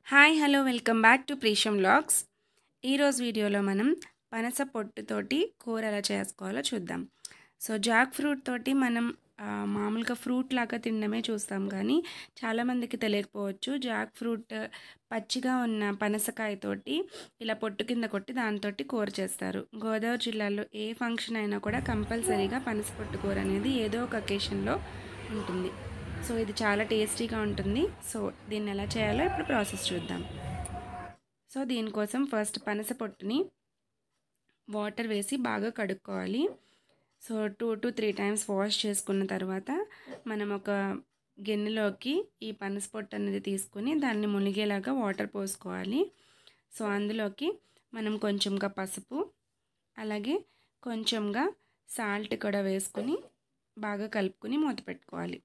Hi hello welcome back to Preesham vlogs. ఈరోజు వీడియోలో మనం పనస పొట్టుతోటి కూర ఎలా చేసుకోవాలో చూద్దాం. సో జాక్ ఫ్రూట్ తోటి మనం మామూలుగా ఫ్రూట్ లాగా తినడమే చూస్తాం, కానీ చాలామందికి తెలియకపోవచ్చు జాక్ ఫ్రూట్ పచ్చిగా ఉన్న పనసకాయతోటి ఇలా పొట్టు కింద కొట్టి దాంతో కూర చేస్తారు. గోదావరి జిల్లాలో ఏ ఫంక్షన్ అయినా కూడా కంపల్సరీగా పనస పొట్టు కూర అనేది ఏదో ఒక అకేషన్లో ఉంటుంది. సో ఇది చాలా టేస్టీగా ఉంటుంది. సో దీన్ని ఎలా చేయాలో ఇప్పుడు ప్రాసెస్ చూద్దాం. సో దీనికోసం ఫస్ట్ పనస పొట్టుని వాటర్ వేసి బాగా కడుక్కోవాలి. సో 2 to 3 టైమ్స్ వాష్ చేసుకున్న తర్వాత మనం ఒక గిన్నెలోకి ఈ పనస పొట్టు అనేది తీసుకుని దాన్ని మునిగేలాగా వాటర్ పోసుకోవాలి. సో అందులోకి మనం కొంచెంగా పసుపు, అలాగే కొంచెంగా సాల్ట్ కూడా వేసుకుని బాగా కలుపుకొని మూత పెట్టుకోవాలి.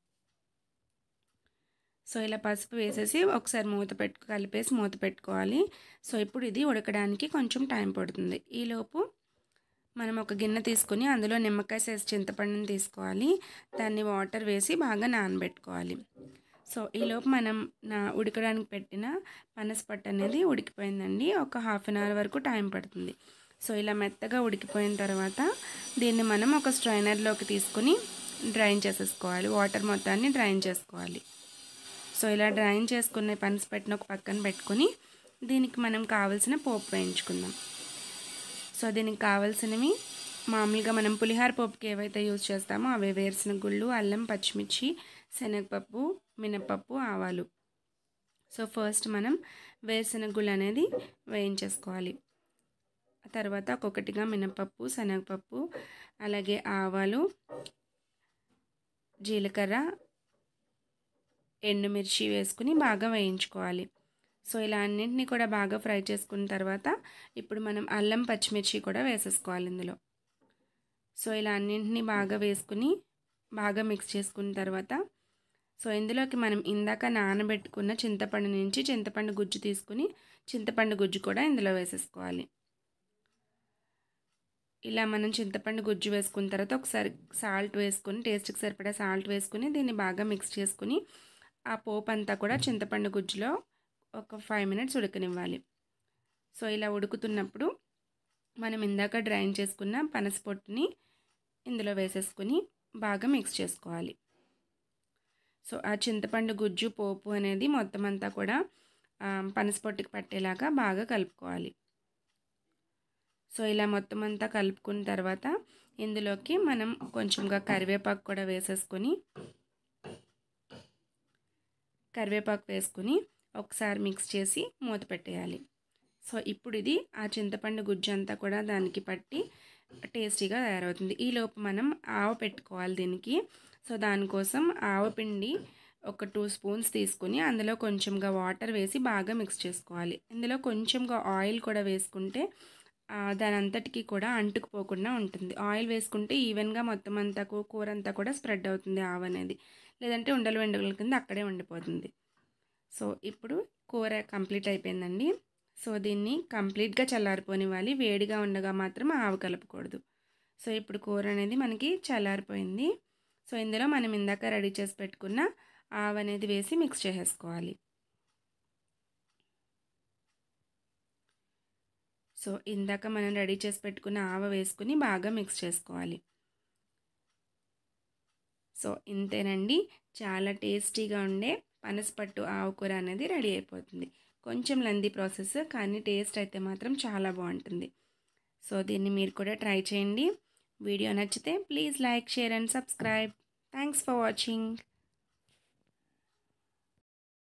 సో ఇలా పసుపు వేసేసి ఒకసారి కలిపేసి మూత పెట్టుకోవాలి. సో ఇప్పుడు ఇది ఉడకడానికి కొంచెం టైం పడుతుంది. ఈలోపు మనం ఒక గిన్నె తీసుకుని అందులో నిమ్మకాయ సైజ్ చింతపండుని తీసుకోవాలి. దాన్ని వాటర్ వేసి బాగా నానబెట్టుకోవాలి. సో ఈలోపు మనం ఉడకడానికి పెట్టిన పనసపట్టు అనేది ఉడికిపోయిందండి. ఒక హాఫ్ అన్ అవర్ వరకు టైం పడుతుంది. సో ఇలా మెత్తగా ఉడికిపోయిన తర్వాత దీన్ని మనం ఒక స్ట్రైనర్లోకి తీసుకుని డ్రైన్ చేసేసుకోవాలి. వాటర్ మొత్తాన్ని డ్రైన్ చేసుకోవాలి. సో ఇలా డ్రైన్ చేసుకున్న పనసపట్టుని ఒక పక్కన పెట్టుకొని దీనికి మనం కావాల్సిన పోపు వేయించుకుందాం. సో దీనికి కావాల్సినవి మామూలుగా మనం పులిహార పోపుకి ఏవైతే యూజ్ చేస్తామో అవే: వేరుశనగ గుళ్ళు, అల్లం, పచ్చిమిర్చి, శనగపప్పు, మినపప్పు, ఆవాలు. సో ఫస్ట్ మనం వేరుశనగ గుళ్ళు అనేది వేయించేసుకోవాలి. తర్వాత ఒక్కొక్కటిగా మినపప్పు, శనగపప్పు, అలాగే ఆవాలు, జీలకర్ర, ఎండుమిర్చి వేసుకుని బాగా వేయించుకోవాలి. సో ఇలా అన్నింటినీ కూడా బాగా ఫ్రై చేసుకున్న తర్వాత ఇప్పుడు మనం అల్లం, పచ్చిమిర్చి కూడా వేసేసుకోవాలి ఇందులో. సో ఇలా అన్నింటినీ బాగా వేసుకుని బాగా మిక్స్ చేసుకున్న తర్వాత సో ఇందులోకి మనం ఇందాక నానబెట్టుకున్న చింతపండు నుంచి చింతపండు గుజ్జు తీసుకుని చింతపండు గుజ్జు కూడా ఇందులో వేసేసుకోవాలి. ఇలా మనం చింతపండు గుజ్జు వేసుకున్న తర్వాత ఒకసారి సాల్ట్ వేసుకుని, టేస్ట్కి సరిపడా సాల్ట్ వేసుకుని దీన్ని బాగా మిక్స్ చేసుకుని ఆ పోపు అంతా కూడా చింతపండు గుజ్జులో ఒక 5 మినిట్స్ ఉడకనివ్వాలి. సో ఇలా ఉడుకుతున్నప్పుడు మనం ఇందాక డ్రైన్ చేసుకున్న పనస పొట్టుని ఇందులో వేసేసుకుని బాగా మిక్స్ చేసుకోవాలి. సో ఆ చింతపండు గుజ్జు పోపు అనేది మొత్తం అంతా కూడా పనస పొట్టుకి పట్టేలాగా బాగా కలుపుకోవాలి. సో ఇలా మొత్తం అంతా కలుపుకున్న తర్వాత ఇందులోకి మనం కొంచెంగా కరివేపాకు కూడా వేసేసుకొని ఒకసారి మిక్స్ చేసి మూత పెట్టేయాలి. సో ఇప్పుడు ఇది ఆ చింతపండు గుజ్జు అంతా కూడా దానికి పట్టి టేస్టీగా తయారవుతుంది. ఈలోపు మనం ఆవ పెట్టుకోవాలి దీనికి. సో దానికోసం ఆవపిండి ఒక 2 స్పూన్స్ తీసుకుని అందులో కొంచెంగా వాటర్ వేసి బాగా మిక్స్ చేసుకోవాలి. ఇందులో కొంచెంగా ఆయిల్ కూడా వేసుకుంటే దాని అంతటికి కూడా అంటుకుపోకుండా ఉంటుంది. ఆయిల్ వేసుకుంటే ఈవెన్గా మొత్తం అంతా కూర అంతా కూడా స్ప్రెడ్ అవుతుంది ఆవ అనేది. లేదంటే ఉండలు వెండుగల కింద అక్కడే ఉండిపోతుంది. సో ఇప్పుడు కూర కంప్లీట్ అయిపోయిందండి. సో దీన్ని కంప్లీట్గా చల్లారిపోనివ్వాలి. వేడిగా ఉండగా మాత్రం ఆవ కలపకూడదు. సో ఇప్పుడు కూర అనేది మనకి చల్లారిపోయింది. సో ఇందులో మనం ఇందాక రెడీ చేసి పెట్టుకున్న ఆవ అనేది వేసి మిక్స్ చేసేసుకోవాలి. సో ఇందాక మనం రెడీ చేసి పెట్టుకున్న ఆవ వేసుకుని బాగా మిక్స్ చేసుకోవాలి. సో ఇంతేనండి, చాలా టేస్టీగా ఉండే పనసపట్టు ఆవకూర అనేది రెడీ అయిపోతుంది. కొంచెం లెందీ ప్రాసెస్, కానీ టేస్ట్ అయితే మాత్రం చాలా బాగుంటుంది. సో దీన్ని మీరు కూడా ట్రై చేయండి. వీడియో నచ్చితే please like, share and subscribe. Thanks for watching.